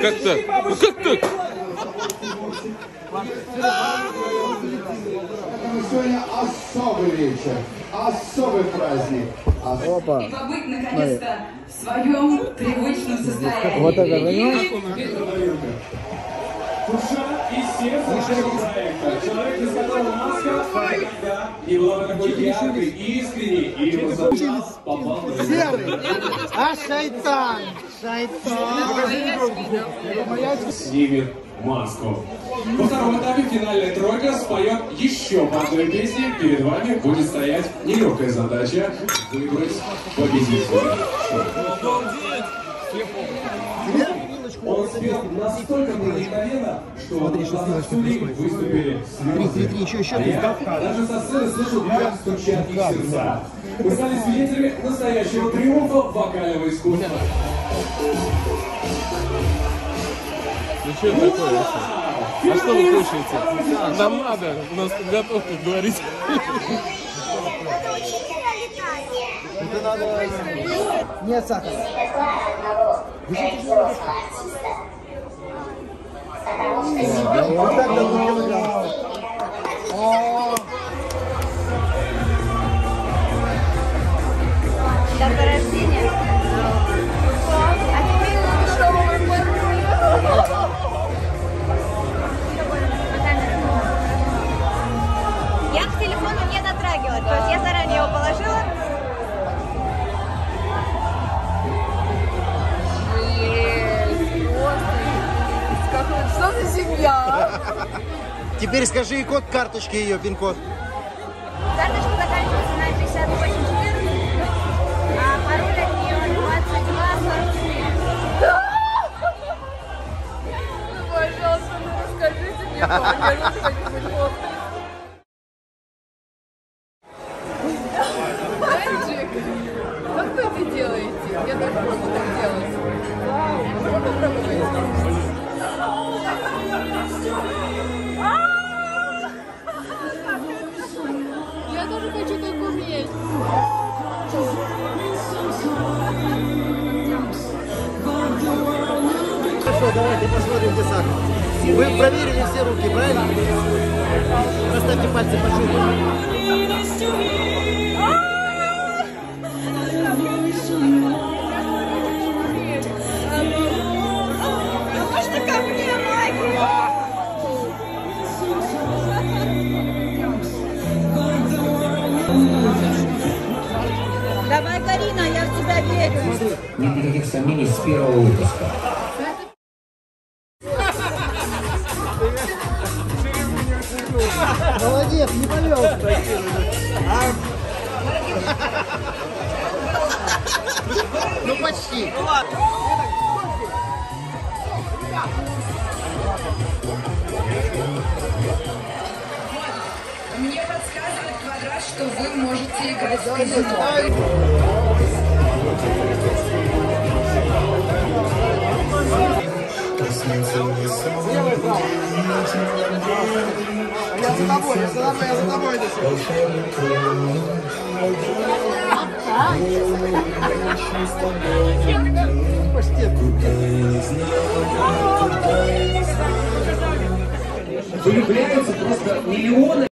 как так? Ну как так? Сегодня особый вечер, особый праздник. Опа. И побыть наконец-то в своем привычном состоянии. Вот это понимаешь? Душа и сердце нашего проекта. Человек, без которого маска никогда не была бы такой яркой и искренней. И его задумка попал в Серый! А шайтан! Шайтан! снимет маску. Во втором этапе финальная тройка споет еще по одной песне. Перед вами будет стоять нелегкая задача выбрать победителя. Он спел настолько проникновенно, что глаза судей выступили слезы. Даже со сцены слышал, как стучат их сердца. Мы стали свидетелями настоящего триумфа вокального искусства. Ну что такое? А что вы кушаете? Нам надо, у нас подготовка, говорить. Это надо... Нет сахара. Вот так на килограмм. Дата рождения. Я к телефону не дотрагивалась, то есть я заранее его положила. Что за семья? Теперь скажи код карточки ее, пин-код. Карточка заканчивается на 5814, а пароль от нее 2247. Пожалуйста, ну расскажите мне, помогите что-нибудь. Мальчик, как вы это делаете? Я даже не могу так делать. Можно попробовать? Я тоже хочу так уметь. Хорошо, давайте посмотрим, где сахар. Вы проверили все руки, правильно? Поставьте пальцы по шее. Можно ко мне, магия? Давай, Карина, я в тебя верю. Нет никаких сомнений с первого выпуска. Молодец, не повелся. Ну почти. Мне подсказывает квадрат, что вы можете играть в казино. Я за тобой, я за тобой иду. Влюбляются просто миллионы.